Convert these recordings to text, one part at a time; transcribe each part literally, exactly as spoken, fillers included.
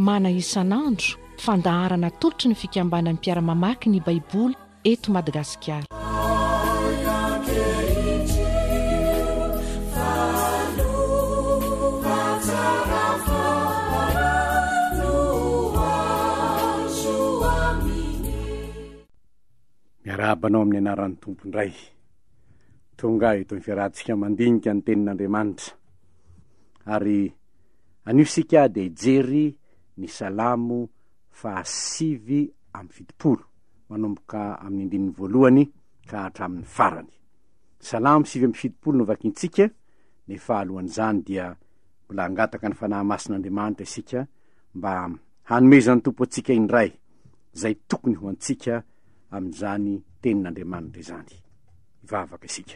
mana isan'andro fandaharana tolotry ny fikambanan'ny mpiara-mamaky ny baiboly eto Madagasikara. Miarabanao amin'ny anaran'ny Tompo indray. Tonga eto ny fiarahantsika mandinika ny tenin'Andriamanitra. Ary anio sika dia hijery ny Salamo fahasivy amin'ny fitopolo, manomboka amin'ny andininy voalohany ka hatramin'ny farany. Salamo sivy amin'ny fitopolo no vakintsika, nefa alohan'izany dia mbola hangataka ny fanahy masin'Andriamanitra isika mba hanomezany Tompo antsika indray izay tokony ho antsika amin'izany tenin'Andriamanitra izany. Mivavaka isika.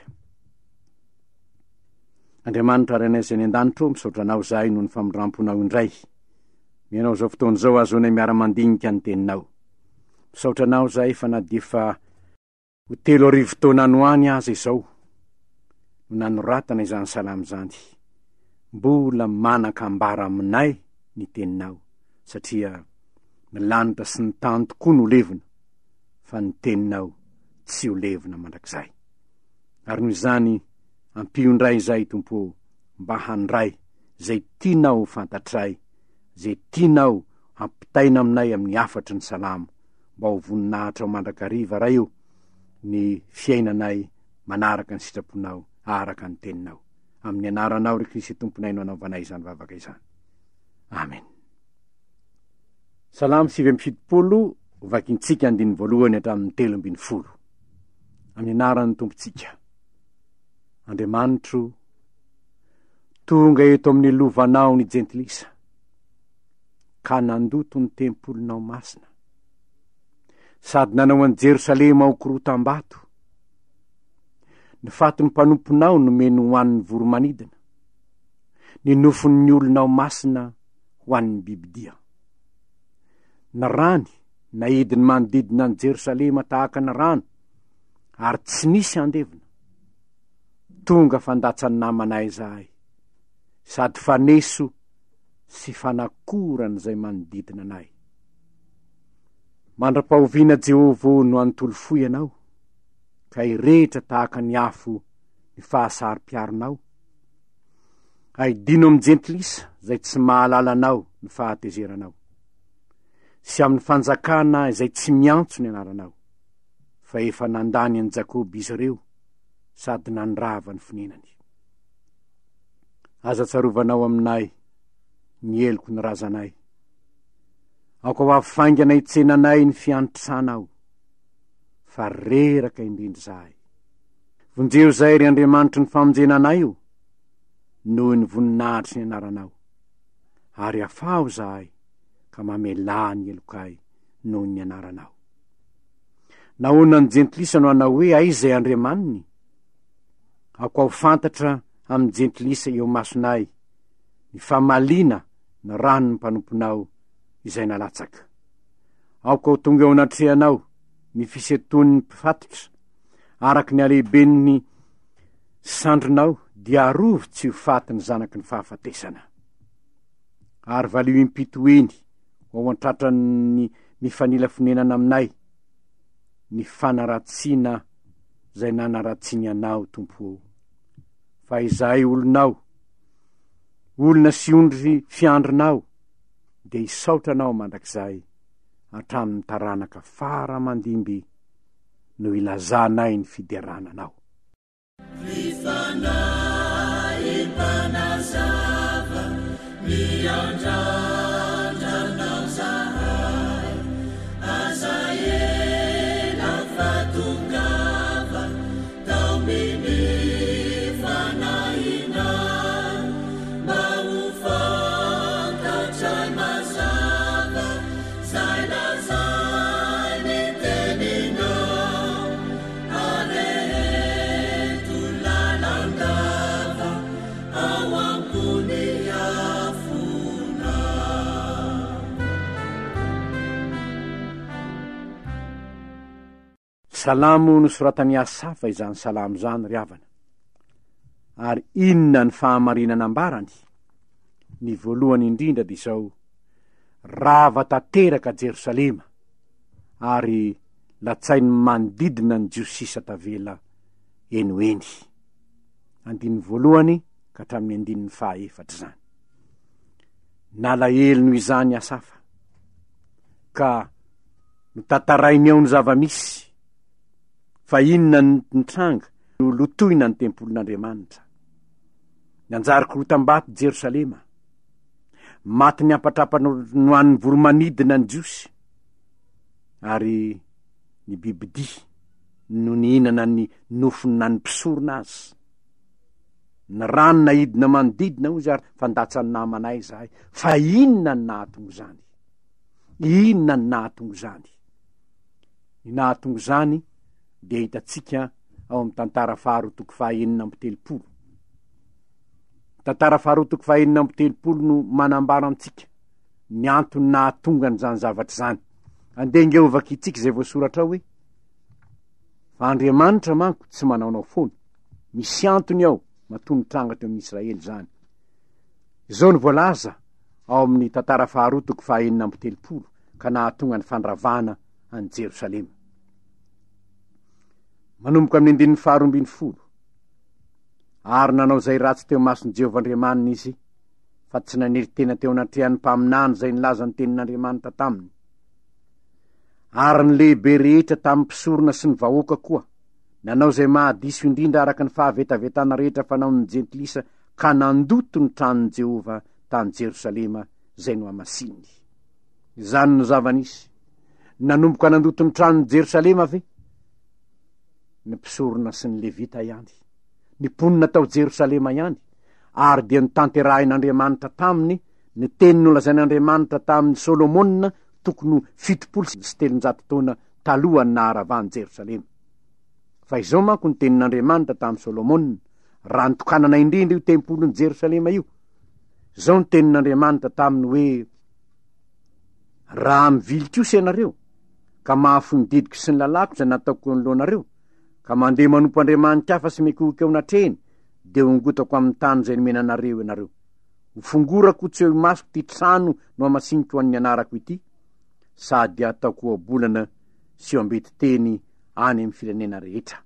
Andriamanitra renezay ny an-danitro, misaotranao zahay noho ny famindramponao indray. Mianao zao fotoana zao azonay miara-mandinika ny teninao. Misaotranao zahay fa na dia fa ho telo arivo taona no any aza izao no nanoratana izany salamo zany. Mbola manan-kambara aminay ny teninao, satria ny lanitra sy ny tany tokoa no levona, fa ny teninao tsy ho levona mandrakizay. Ary noho izany ampio-ndray izay Tompo, mba handray zay tianao fantatray, zay tianao ampitaina aminay amin'ny afatry ny salamo, mba ho voninahitra ao mandrakariva raha io ny fiainanay manaraka ny sitraponao, araka ny teninao. Amin'ny anaranao ry Kristy Tomponay no anaovanay izany vavaka izany. Amen. Salamo sivy amin'ny fitopolo, vakintsika andiny voalohany hatramin'ny telo ambin'ny folo. Amin'ny anaran'ny Tompontsika. Andriamanitro, tonga eto amin'ny lovanao ny jentilisa, ka nandoto ny tempolinao masina, sady nanao an'i Jerosalema ho korotam-bato. Ny fatin'ny mpanomponao nomeno ho an'ny voromanidina, ny nofon'ny olonao masina ho an'ny bibidia. Na rany na ediny manodidina ny Jerosalema tahaka ny rano, ary tsy nisy andevina. Tonga fandatsany namanay zahay, sady faneso sy fanakorana izay manodidina anay. Mandra-pahoviana Jehova no anontolo foy ianao, ka irehetra tahaka ny afo ny fahasari-piaronao. Aidino amin'ny jentilisa izay tsy mahalala anao ny fahatezeranao, sy amin'ny fanjakana izay tsy miantso ny anaranao, fa efa nandany an'i Jakoby izy ireo, sady nandrava ny finenany. Aza tsarovanao aminay, ny eloko ny razanay. Aoka ho afainganay tsenanay ny fiantrsanao, fa reraka indrindra zahay. Vonjeo zay ry Andriamanitra ny famonjenanay io, noho ny voninahitry ny anaranao. Ary afaho zahay, ka mamela ny elokay noho ny anaranao. Nahoana ny jentilisa no anao hoe aiza zay Andriamaniny? Aoka ho fantatra amin'ny jentilisa eo masonay ny famalina ny ranony mpanomponao izay nalatsaka. Aoka ho tonga eo anatrehanao ny fiseton'ny mpifatotra, araky ny alehiben'ny sandronao, dia arovy tsy ho faty ny zanaky ny fahafatesana. Ary valio impitoeny ho ao antratra ny mifanila fonenana aminay, ny fanaratsiana zay nanaratsiny anao Tompo. Fa izay olonao, olona sy ondry fiandrinao, dia isaotranao mandrakizay hatramin'ny taranaka fara mandimby no ilazanay ny fiderananao. Rifanay mpanazava miandrandrana zahay, azaela fatongava tao miny fanahina, mba ho fantatray mazava zay lazay ny teninao, areheto lalandava ao ambony afona. Salamo nosoratany Asafa izany salamo zany ry havana. Ary inona ny fahamarinana ambarany? Ny voalohany indrindra dia izao: rava tateraka Jerosalema, ary latsainy manodidina ny jiosisa tavela henoiny. Andininy voalohany ka hatramin'ny andininy fahaefatra zany. Nalahelo noho izany asafa, ka notantarainy ao ny zava-misy fa inona ny tranga no lotoina ny tempolin'Andriamanitra. Nanjary korotam-bato Jerosalema, maty ny ampatrapana no an'ny voromanidina ny jiosy, ary ny bibidi no nihinana ny nofony na ny mpisorona azy. Ny rano na idina manodidina ozy ary fandatsany namanay zahay. Fa inona ny nahatongo zany? Inona ny nahatongo zany? Ny nahatongo zany dia hitatsika ao amin'ny tantara faharoa toko fahaenina amby telopolo. Tantara faharoa toko fahaenina amby telopolo no manambara antsika ny antony nahatonga an'izany zavatra zany. Andenge ho vakitsika izay voasoratra hoe fa Andriamanitra manko tsy manaonao foana. Misy antony ao matongo tranga teo amin'ny Israely zany. Izao ny voalaza ao amin'ny tantara faharoa toko fahaenina amby telopolo ka nahatonga ny fandravana any Jerosalema. Manomboka amin'ny andininy faharoa ambin'ny folo. Ary nanao zay ratsy teo masony Jehovah-Andriamanina izy, fa tsy nanery tena teo anatrehan'ny mpaminany zay nilaza ny tenin'Andriamanitra taminy. Ary ny lehibe rehetra tamin'ny mpisorona sy ny vahoaka koa, nanao zay mahadiso indrindra araka ny fahavetavetana rehetra fanaon'ny jentilisa, ka nandoto ny tranon'ny Jehova tany Jerosalema zay no amasiny. Izany no zava-nisy. Nanomboka nandoto ny tranon'ny Jerosalema ve? Ny mpisorona sy ny levita ihany, ny ponina tao Jerosalema ihany, ary dia nitanterahin'Andriamanitra taminy ny teny nolazain'Andriamanitra tamin'ny Solomonina tokony fitopolo sy telonjato taona talohany naharavany Jerosalema. Fa izao manko ny tenin'Andriamanitra tamin'ny Solomonina, raha nitokanana indrindra io tempolon'ny Jerosalema io. Izao ny tenin'Andriamanitra taminy hoe raha mivilika io ianareo ka mahafo ny didiko sy ny lalako zay nataoko eo anoloanareo, ka mandeha manompo Andriamanitra hafa sy mikohoka eo natrehany, dia hongotako amin'ny tany zay nomenanareo ianareo. Hofongorako tsy eo masoko ty trano no amasiniko an'ny anarako ity, sady ataoko oabolana sy ambety teny any amin'ny firenena rehetra.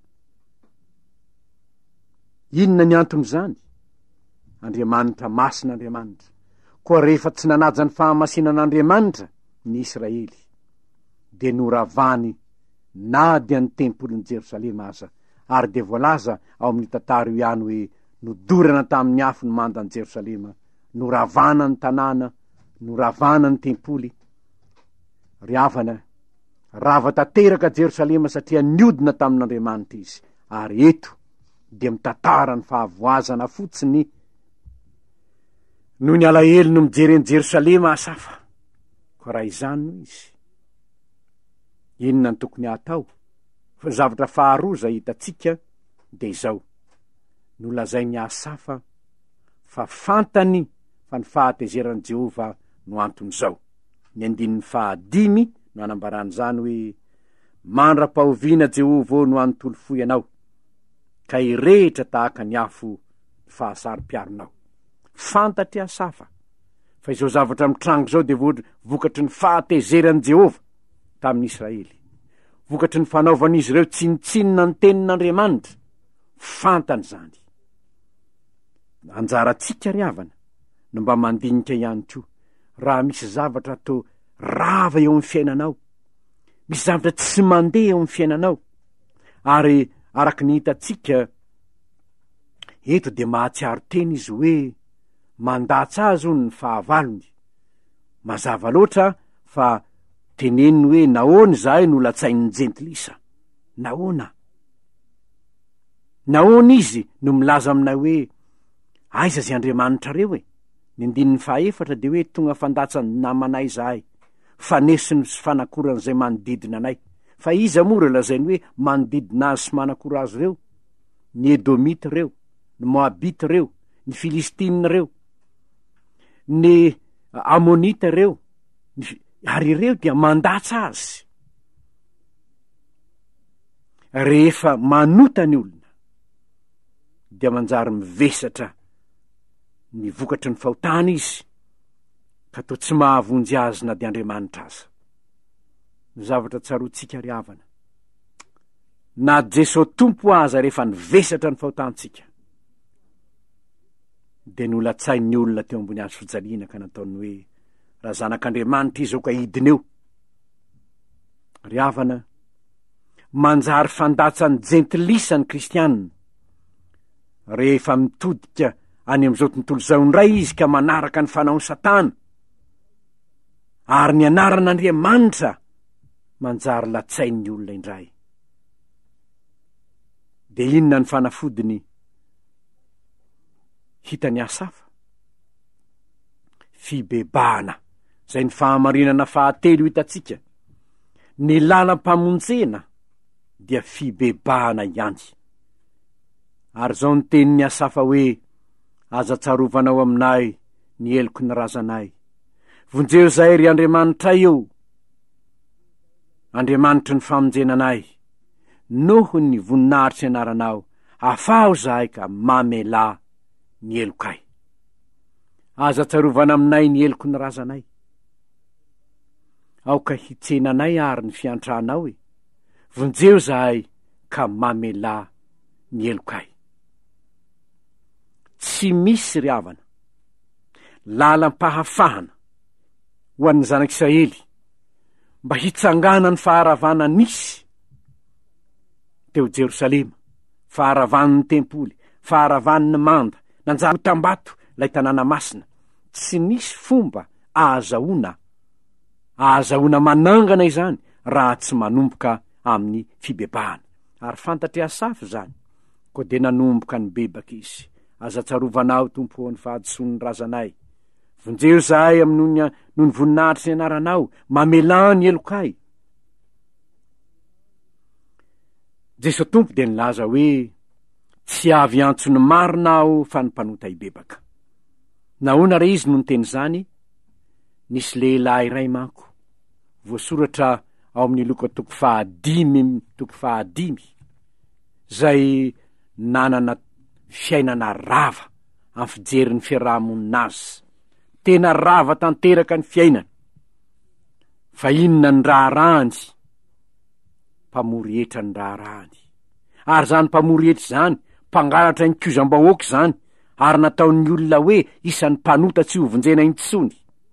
Inona ny antony zany? Andriamanitra masin'Andriamanitra. Koa rehefa tsy nanaja ny fahamasinan'Andriamanitra ny Israely, dia noravany na dia ny tempolin'ny Jerosalema aza, ary dia voalaza ao amin'ny tantara io ihany hoe nodorana tamin'ny afo ny mandan'i Jerosalema, noravana ny tanàna, noravana ny tempoly. Ry havana, rava tateraka Jerosalema satria niodina tamin'Andriamanitra izy, ary eto dia mitantara ny fahavoazana fotsiny no ny alahelo no mijereny Jerosalema asafa. Ko raha izany no izy, inona ny tokony atao? Fa zavatra faharoa zay hitatsika dia izao: nolazainy asafa fa fantany fa ny fahatezeran'i Jehova no antony zao. Ny andininy fahadimy no anambarany zany hoe Mandra-pahoviana Jehova no anontolo foy anao, ka irehitra tahaka ny afo fahasaro-piaronao. Fantatry asafa fa izao zavatra mitrango zao dia vokatry ny fahatezeran'i Jehova tamin'ny Israely, vokatry ny fanaovan'izy ireo tsinitsinina ny tenin'Andriamanitra. Fantany zany. Anjaratsika ry havana no mba mandinika ihany koa, raha misy zavatra atao rava eo amin'ny fiainanao, misy zavatra tsy mandeha eo amin'ny fiainanao, ary araky ny hitatsika eto dia mahatsiaro teny izy hoe mandatsa azy ny fahavalony. Mazava loatra fa teneniny hoe nahoana zahay no latsain'ny jentilisa? Nahoana? Nahoana izy no milaza aminay hoe aiza zay Andriamanitrareo e? Ny andininy fahaefatra dia hoe tonga fandatsany namanay zahay, fanesiny sy fanakorany zay manodidina anay. Fa iza mora lazainy hoe manodidina azy sy manakora azy reo? Ny Edomita reo, ny Moabita reo, ny Filistina reo, ny Amonita reo, ary ireo dia mandatsa azy. Rehefa manota ny olona dia manjary mivesatra ny vokatry ny fahotana izy, ka toa tsy mahavonjy azy na de Andriamanitra aza. Ny zavatra tsaroantsika ry havana, na Jesosy Tompo aza rehefa nivesatra ny fahotantsika de nolatsainy ny olona teo ambony hazo fijaliana ka nataony hoe raha zanak'Andriamanitra izy ao ka hidiny eo. Ry havana, manjary fandatsany jentilisa ny kristianina rehefa mitodika any am'izao tontolo zao indray izy ka manaraka ny fanaony Satana, ary ny anaran'Andriamanitra manjary latsainy ny olona indray. De inona ny fanafodiny hitany asafa? Fibebahana, zay ny fahamarinana fahatelo hitatsika. Ny lalam-pamonjena dia fibebahana ihany. Ary zao ny tenin'ny asafa hoe, aza tsarovanao aminay ny eloko ny razanay. Vonjeo zay ry Andriamanitra eo, Andriamanitra ny famonjenanay, noho ny voninahitry anaranao, afaho zahay ka mamela ny elokay. Aza tsarovana aminay ny eloko ny razanay. Aoka hitsenanay ary ny fiantranao e, vonjeo zahay ka mamela ny elokay. Tsy misy ry havana lalam-pahafahana ho an'ny zanak'Israely mba hitsangana ny faharavana nisy teo Jerosalema, faharavan'ny tempoly, faharavan'ny manda, nanjary tambato lay tanàna masina. Tsy nisy fomba ahazahoana ahazahoana manangana izany raha tsy manomboka amin'ny fibebahana. Ary fantatry asafy zany, ko de nanomboka ny bebaka izy. Aza tsarovanao Tompo ny fahadison'ny razanay. Vonjeo zahay amin'ny noho ny voninahitry ny anaranao, mamela ny elokay. Jesosy Tompo de nilaza hoe tsy avy antsony marina aho fa ny mpanota ibebaka. Nahoana re izy no niteny zany? Nisy lehilahy iray manko, voasoratra ao amin'ny Loka toko fahadimy toko fahadimy, zay nanana fiainana rava amin'ny fijerin'ny fiarahamoninazy. Tena rava tanteraka ny fiainana. Fa inona ny raharahany? Mpamory hetra ny raharahany. Ary zany mpamory hetra zany, mpangalatra ny kiozam-bahoaka zany, ary nataon'ny olona hoe isan'ny mpanota tsy hovonjena intsony.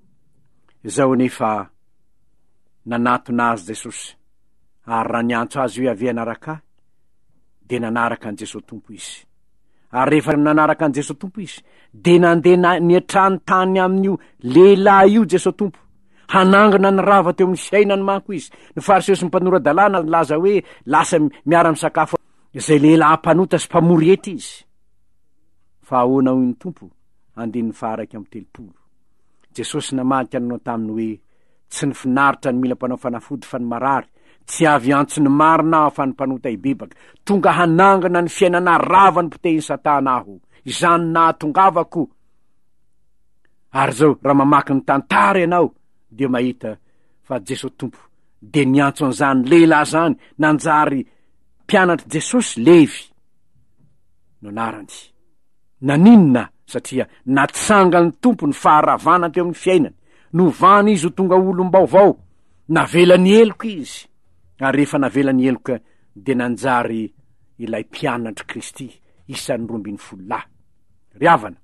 Zao nefa nanatona azy Jesosy, ary raha niantso azy hoe avy anaraka, de nanaraka an Jesosy Tompo izy. Ary rehefa nanaraka an Jesosy Tompo izy, de nandeha niatrany tany amin'io lehilahy io Jesosy Tompo, hanangana ny rava teo amin'ny fiainany manko izy. Ny fariseo sy ny mpanora-dalàna laza hoe lasa miara-misakafo. Zay lehilahy mpanota sy mpamory hetra izy. Fa ahoana hoy ny Tompo? Andininy faharaiky amin'ny telopolo. Jesosy namadika nanao taminy hoe tsy ny finaritra ny mila mpanao fanafody fa ny marary, tsy avy antso ny marina fa ny mpanota ibebaka. Tonga hanangana ny fiainana rava ny potehiny Satana aho, izany nahatongavako. Ary zao raha mamaky ny tantara ianao, de mahita fa Jesosy Tompo de niantso an'izany lehilahy zany, nanjary mpianatra Jesosy Levy no anarany. Naninona? Satria natsanga ny Tompo ny faharavana teo amin'ny fiainany. Novany izy ho tonga olom-baovao, navela ny eloka izy. Ary rehefa navela ny eloka, de nanjary ilay mpianatra Kristy isan'ny roa ambin'ny folo lahy. Ry havana,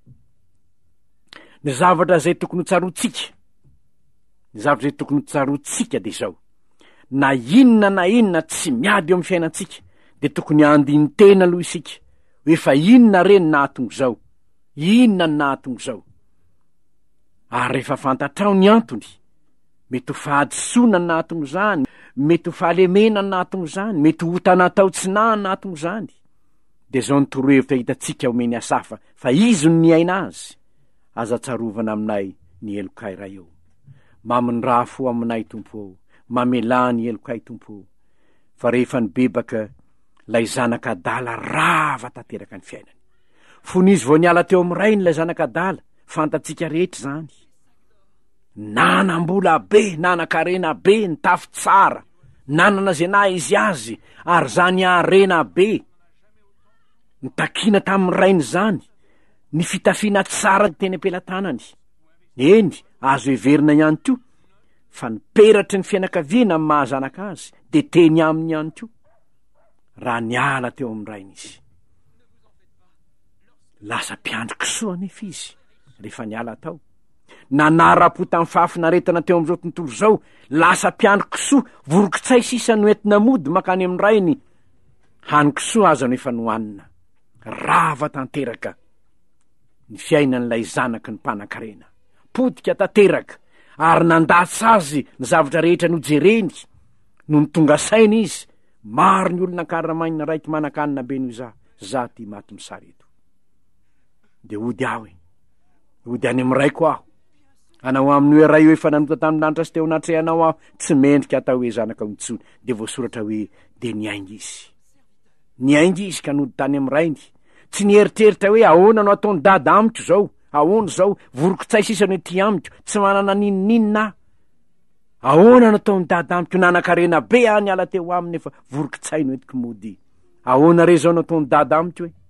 ny zavatra zay tokony tsarotsika, ny zavatra zay tokony tsarotsika de zao: na inona na inona tsy miady eo amin'ny fiainantsika, de tokony andiny tena aloha isika hoe fa inona reny nahatongo zao, inona ny nahatongo zao. Ary rehefa fantatrao ny antony, mety ho fahadisoana ny nahatongo zany, mety ho fahalemena ny nahatongo zany, mety ho tanatao-tsinah ny nahatongo zany, de zao ny torohevitra hitatsika omeny asafa fa izy no niaina azy. Aza tsarovana aminay ny elokay ray eo. Maminy raha fo aminay Tompo, mamela ny elokay Tompo. Fa rehefa nibebaka lay zanak'adala rava tanteraka ny fiainany. Fonizy vao niala teo amin'ny rainy lay zanak'adala, fantatsika rehetra zany. Nanam-bola be, nanan-karena be, nitafy tsara, nanana zay na izy azy, ary zany arena be. Nitakina tamin'ny rainy zany, ny fitafiana tsara teny am-pelantanany. eny azo heverina ihany ko fa niperatry ny fianakaviana amin'ny mahazanaka azy de teny aminy ihany ko raha niala teo amin'ny rainy izy. Lasa mpiandriky soa anefa izy rehefa niala tao. Nanara-po tamin'ny fahafinaretana teo amin'izao tontolo zao, lasa mpiandriky soa, voroki-tsay sisa noentina mody makany amin'ny rainy. Haniky soa aza nefa nohanina. Rava tanteraka ny fiainan'ilay zanaky ny mpanan-karena. Potika tanteraka ary nandasa azy ny zavatra rehetra nojereny no ny tonga saina izy. Maro ny olona karamaina raiky manan-kanina be noho za za ty maty misary eto. De ody aho e, ody any amin'ny raiko aho. Anao amin'ny hoe ray hoe efa nanota tamin'ny lanitra sy teo natrehanao aho, tsy mendrika atao hoe zanaka ontsony. De voasoratra hoe de niaingy izy. Niaingy izy ka nody tany amin'ny rainy. Tsy nieritreritra hoe ahoana no ataony dada amiko zao, ahoana zao voroki-tsay sisa no ety amiko, tsy manana ninoninona. Ahoana no ataony dada amiko, nanan-karena be any ala teo aminy efa voroki-tsay no etiko mody. Ahoana re zao no ataony dada amiko hoe.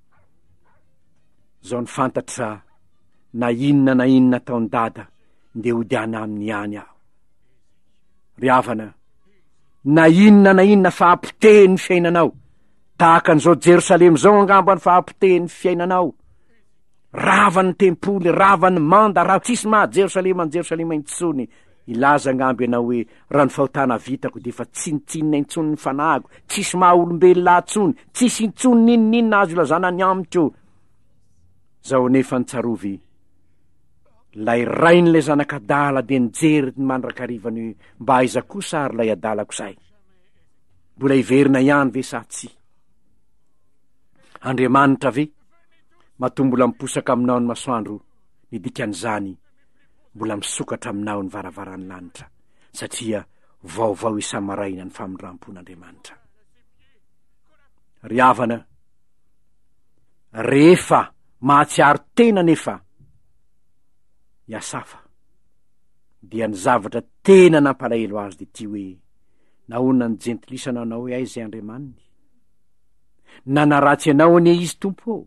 Zao ny fantatra na inona na inona taony dada nde odiana aminy any aho. Ry havana, na inona na inona fahampotehny fiainanao, tahaka n'izao Jerosalema zao angamba ny fahampotehny fiainanao. Rava ny tempoly, rava ny manda, raha tsisy maha Jerosalema, Jerosalema intsony. Ilaza angamba ianao hoe raha ny fahotana vitako de fa tsinitsinina intsony ny fanago, tsisy maha olombelona atsony, tsisy intsony ninoninona azo ilazana ny amiko. Zao nefa ny tsarovy, lay rainy le zanakadala de nijery ny mandrakarivany mba aiza kosa ary lay adalako zay. Mbola iverina ihany ve sa tsy? Andriamanitra ve matombola miposaka aminao ny masoandro, ny dikan'izany mbola misokatra aminao ny varavaran'ny lanitra, satria vaovao isamaraina ny famindram-pon'Andriamanitra. Ry havana, rehefa mahatsiaro tena nefa iasafa dia ny zavatra tena nampalahelo azy de ty hoe nahoana ny jentilisana anao hoe ay zay Andriamaniny, nanaratsy anao anie izy Tompo.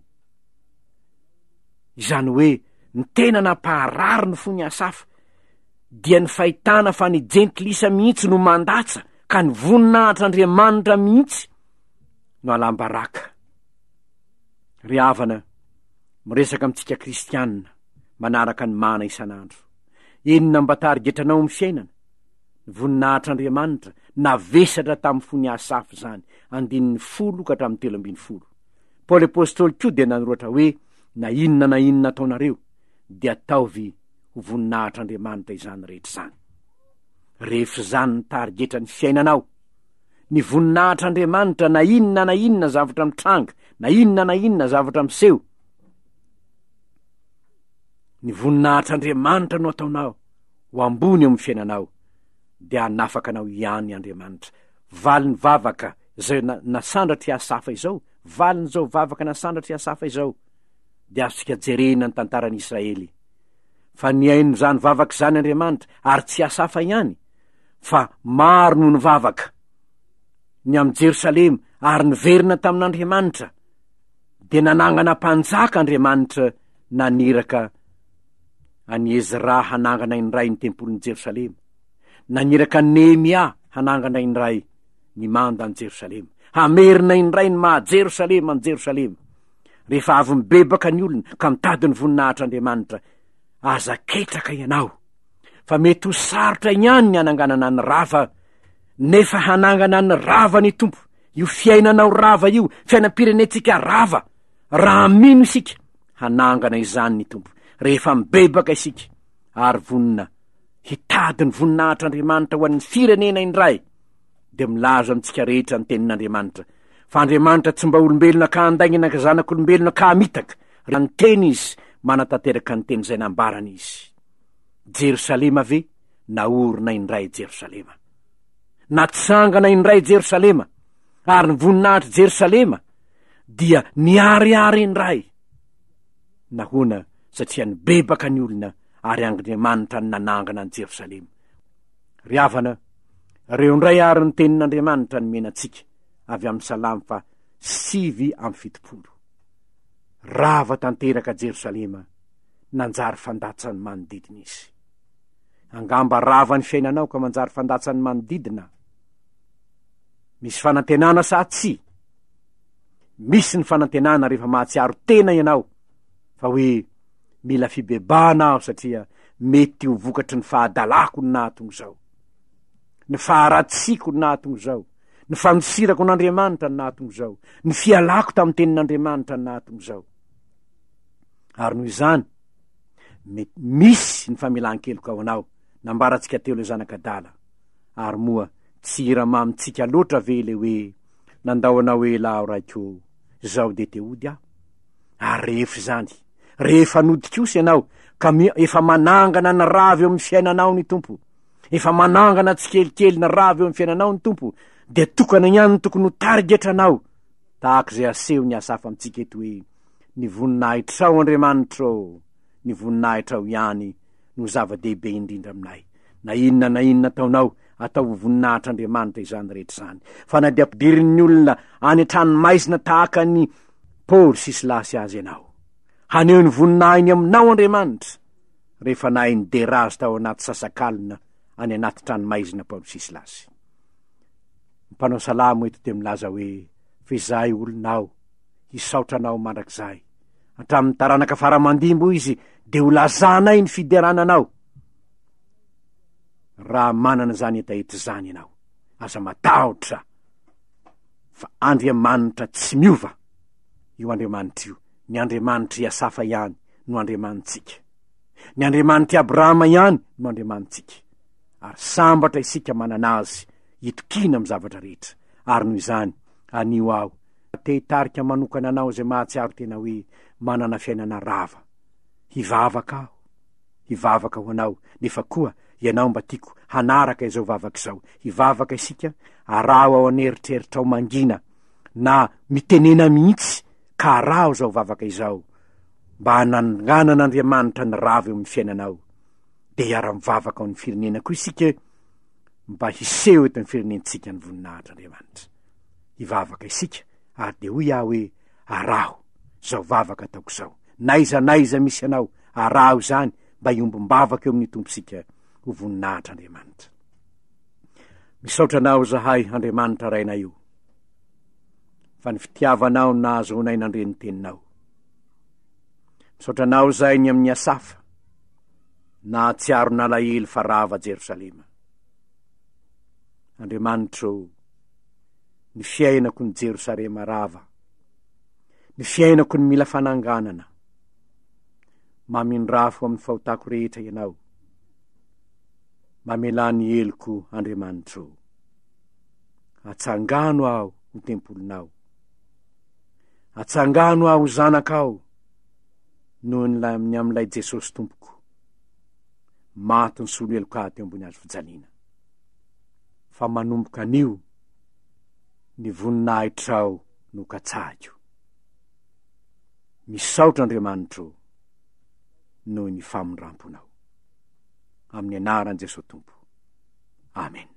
Izany hoe ny tena nampaharary ny fony asafa dia ny fahitana fa ny jentilisa mihitsy no mandatsa ka ny voninahitra Andriamanitra mihitsy no alambaraka. Ry havana, miresaka amintsika kristianina manaraka ny mana isanandro, inona mba tarigetranao amin'ny fiainana? Ny voninahitra Andriamanitra navesatra tamin'ny fony asafa zany, andin'ny folo ka hatramin'ny telo ambin'ny folo. Paoly apôstôly koa dia nanoroatra hoe na inona na inona ataonareo dia ataovy ho voninahitra Andriamanitra izany rehetra zany. Rehefa zany ny tarigetra ny fiainanao, ny voninahitra Andriamanitra, na inona na inona zavatra mitranga, na inona na inona zavatra miseho, ny voninahitra Andriamanitra no ataonao ho ambony eo amin'ny fiainanao, dia hanafaka anao ihany Andriamanitra. Valy ny vavaka zay na, nasandratry asafa izao, valy ny zao vavaka nasandratry asafa izao, dia azontsika jerena ny tantaran'i Israely. Fa niaino zany vavaka zany Andriamanitra, ary tsy asafa ihany, fa maro no ny vavaka ny amin'ny Jerosalema ary niverina tamin'Andriamanitra, dia nanangana mpanjaka Andriamanitra naniraka any Ezra hanangana indray ny tempolin'ny Jerosalema, naniraka Nehemia hanangana indray ny manda any Jerosalema, hamerina indray ny maha Jerosalema any Jerosalema. Rehefa avy mibebaka ny olona ka mitady ny voninahitra Andriamanitra, aza ketraka ianao fa mety ho sarotra ihany ny hananganana ny rava, nefa hanangana ny rava ny Tompo. Io fiainanao rava io, fiainam-pirenetsika rava, raha mino isika hanangana izany ny Tompo. Rehefa mibebaka isika ary vonina hitady ny voninahitra Andriamanitra ho an'ny firenena indray, de milaza amintsika rehetra ny tenin'Andriamanitra fa Andriamanitra tsy mba olombelona ka andaingina ka zanak'olombelona ka mitaka. Raha ny teny izy manatanteraka ny teny zay nambarana izy. Jerosalema ve naorina indray Jerosalema, natsangana indray Jerosalema, ary ny voninahitra Jerosalema dia niariary indray. Nahoana? Satria nibebaka ny olona ary Andriamanitra ny nanangana ny Jerosalema. Ry havana, reo indray ary ny tenin'Andriamanitra ny menantsika avy amin'ny Salamo fa sivy amin'ny fitopolo. Rava tanteraka Jerosalema, nanjary fandatsany manodidina izy. Angamba rava ny fiainanao ka manjary fandatsany manodidina. Misy fanantenana sa tsy? Misy ny fanantenana rehefa mahatsiaro tena ianao, fa hoe mila fibebana aho satria mety ho vokatry ny fahadalako ny nahatong zao, ny faharatsiko ny nahatong zao, ny fanosirako n'Andriamanitra ny nahatong zao, ny fialako tamin'ny tenin'Andriamanitra ny nahatong zao. Ary noho izany, misy ny famelan-keloka ao anao, nambarantsika teo le zanakadala. Ary moa tsy iramamitsika loatra ve le hoe nandao anao hoe la raiko zao de te ody aho. Ary rehefa zany, rehefa nodikosy ianao ka efa manangana ny rava eo amin'ny fiainanao ny Tompo, efa manangana tsikelikely ny rava eo amin'ny fiainanao ny Tompo, de tokana ihany ny tokony ho tarigetranao, tahaka izay aseho ny asafa amintsika eto hoe ny voninahitrao Andriamanitrao, ny voninahitrao ihany no zava-dehibe indrindra aminay. Na inona na inona ataonao, atao voninahitra Andriamanitra izany rehetra zany. Fa na dia ampidirin'ny olona any an-tranomaizina tahaka ny Paoly sy Silasy azy ianao, haneho ny voninahiny aminao Andriamanitra rehefa nahay ny derazy tao anaty sasakalina any anaty tranomaizina Paoly sy Silasy. Mpanao Salamo eto de milaza hoe fezay olonao hisaotranao mandrakizay, hatramin'ny taranaka faramandimbo izy de ho lazanay ny fiderananao. Raha manana zany etaety zany ianao, aza matahotra fa Andriamanitra tsy miova io Andriamanitra io. Ny Andriamanitra Iasafa ihany no Andriamanitsika, ny Andriamanitra Abrahama ihany no Andriamanitsika. Ary sambatra isika manana azy hitokina amin'ny zavatra rehetra. Ary noho izany anio aho te hitarika manokana anao zay mahatsiaro tena hoe manana fiainana rava, hivavaka aho, hivavaka ho anao. Nefa koa ianao mba tiako hanaraka izao vavaka izao, hivavaka isika araho ao aneritreritra ao mangina na mitenena mihitsy ka araho zao vavaka izao, mba hananganan'Andriamanitra ny rava eo amin'ny fiainanao, de hiara-mivavaka ao ny firenena koa isika, mba hiseho eto amin'ny firenentsika ny voninahitr'Andriamanitra. Hivavaka isika ary de hoy aho hoe araho zao vavaka ataoko zao, naiza naiza misy anao araho zany mba hiombombavaka eo amin'ny tomposika ho voninahitr'Andriamanitra. Misaotra anao zahay Andriamanitra raina io, fa ny fitiavanao nahazoanay nandre ny teninao. Misaotra anao zay ny amin'ny asafa nahatsiaro nalahelo fa rava Jerosalema. Andriamanitra, ny fiainako ny Jerosalema rava, ny fiainako ny mila fananganana, mamindrafo amin'ny fahotako rehetra ianao, mamela ny eloko Andriamanitra. Atsangano aho ho tempolinao, atsangano aho ho zanakao noho ny amin'ilay Jesosy Tompoko, maty ny solo eloka teo ambony hazo fijaliana. Fa manomboka anio ny voninahitrao no katsahiko. Misaotra Andriamanitra noho ny famondramponao. Amin'ny anaran'i Jesosy Tompo. Amen.